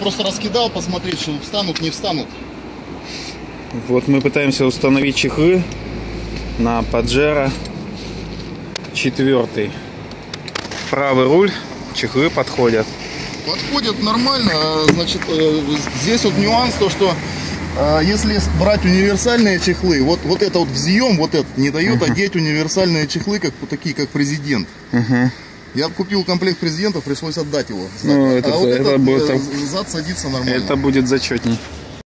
просто раскидал, посмотреть, что встанут, не встанут. Вот мы пытаемся установить чехлы на Паджеро 4. Правый руль, чехлы подходят. Подходит нормально. Значит, здесь вот нюанс, то что если брать универсальные чехлы, вот это вот взъем, вот это не дает одеть универсальные чехлы, такие как президент. Я купил комплект президентов, пришлось отдать его. Ну, это вот будет, зад садится нормально. Это будет зачетней.